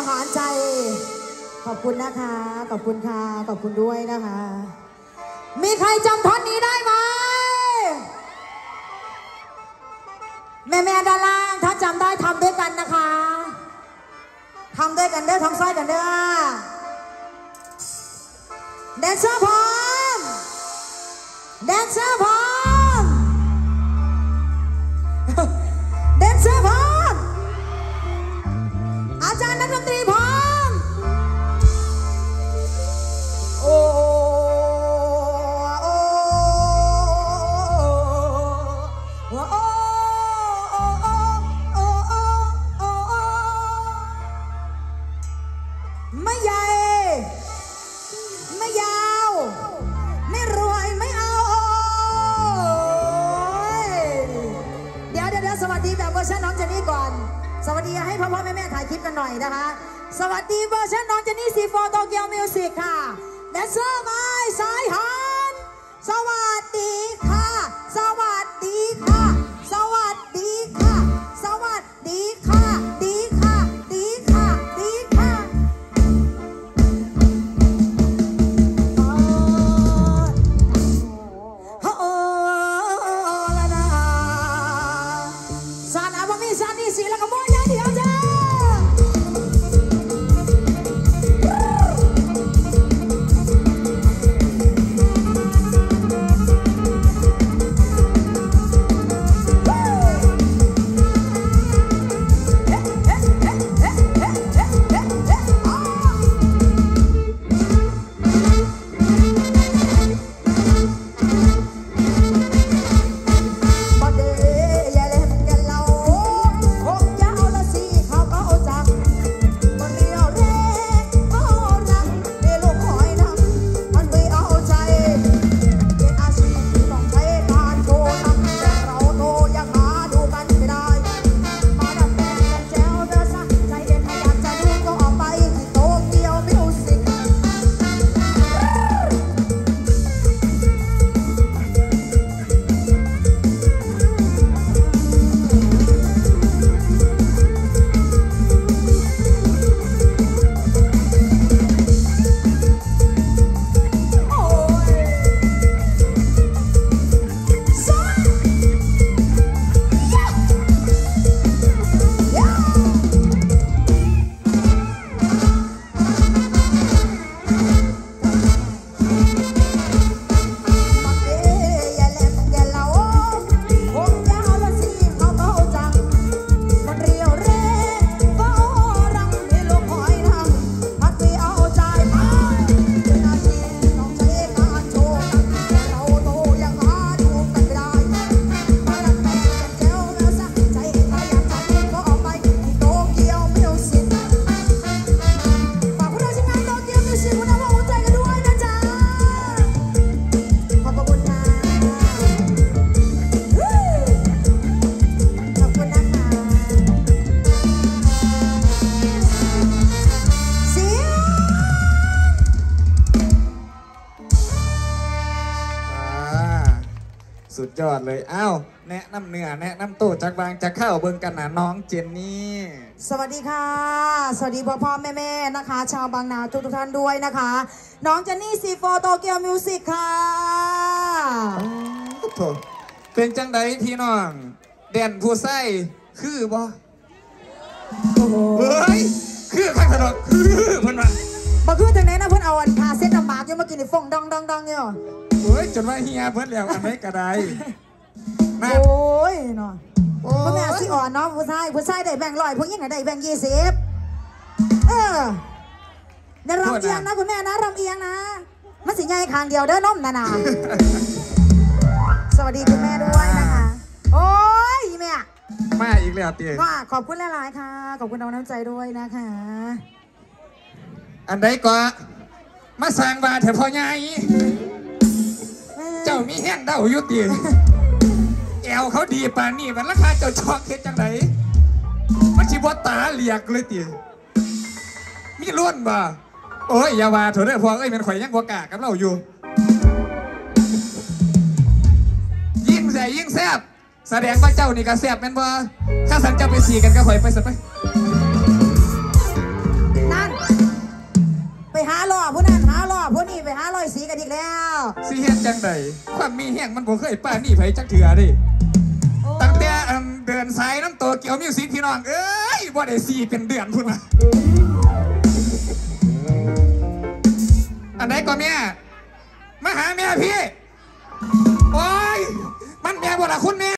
หารใจขอบคุณนะคะขอบคุณค่ะขอบคุณด้วยนะคะมีใครจำท่อนนี้ได้ไหมแม่ด้านล่างถ้าจำได้ทำด้วยกันนะคะทำด้วยกันเด้อทำซ้ายกันเด้อแดนเซอร์พร้อมแดนเซอร์พร้อมแดนเซอร์พร้อมอาจารย์นักดนตรีพร้อมโอ้โอ้โอ้โอ้ไม่ใหญ่ไม่ยาวไม่รวยไม่เอาเดี๋ยวสวัสดีแบบเวอร์ชันน้องเจนนี่ก่อนสวัสดีให้พ่อแม่ถ่ายคลิปกันหน่อยนะคะสวัสดีเวอร์ชันน้องเจนนี่ซีโฟโตเกียวมิวสิกค่ะแดนเซอร์ไม้สายหันสวัสดีค่ะสวัสดีค่ะสวัสดีค่ะสวัสดีค่ะดีค่ะดีค่ะดีค่ะซาดีสีแล้วก็มองอย่างเดียวจ้าสุดยอดเลยอ้าวแนะนำเนื้อแนะนำโต๊ะจากบางจะเข้าเบิ่งกันนะน้องเจนนี่สวัสดีค่ะสวัสดีพ่อแม่นะคะชาวบางนาทุกท่านด้วยนะคะน้องเจนนี่ซีโฟโตเกียวมิวสิกค่ะเป็นจังไดพี่น้องแดนผู้ไส้คือบ่เฮ้ยคือข้างถนนคือเพิ่นว่าบ่คือจังไหนนะเพิ่นเอาอันพาเส้นน้ำบากยังมากินในฟองดองเนี่ยเฮ้ยจนว่าเฮียเพิ่นแล้วอันไหนก็ได้โอ้ยเนาะพ่อแม่สิอ่อนเนาะผู้ชายได้แบ่ง100ผู้หญิงได้แบ่ง20เดี๋ยวรำเอียงนะคุณแม่นะรำเอียงนะมันสิใหญ่คางเดียวเด้อน้มนาสวัสดีคุณแม่ด้วยนะคะโอ้ยแม่มาอีกแล้วเตี้ยขอบคุณหลายๆค่ะขอบคุณน้ำใจด้วยนะคะอันใดก็มาสร้างบาดแถวพ่อใหญ่เจ้ามีแห้งเด้าอยู่ตีแอวเขาดีป่านนี่มันราคาเจ้าช็อกเฮ็ดจังไดมันชิบตาเหลียกเลยตีมีล้วนบ่โอ้ยอย่าว่าเถอะเด้อพวกเอ้ยมันข่อยยังบ่กล้ากับเราอยู่ยิ่งแซ่ยิ่งแซ่บแสดงว่าเจ้านี่ก็แซ่บแม่นบ่ถ้าสันจะไปสีกันก็ข่อยไปสักไปหาล่อผู้นั้นหาล่อผู้นี้ไปหาลอยสีกันอีกแล้วสิเฮ็ดจังไดความมีแห้งมันบ่เคยป้านี่ไผจักเถื่อดิตั้งแต่เดินสายน้ำโตเกียวมิวสิกพี่น้องเอ้ยบ่ได้4เป็นเดือนพุ่นน่ะอันไหนก็แม่มาหาแม่พี่โอ้ยมันแม่บ่ล่ะคุณแม่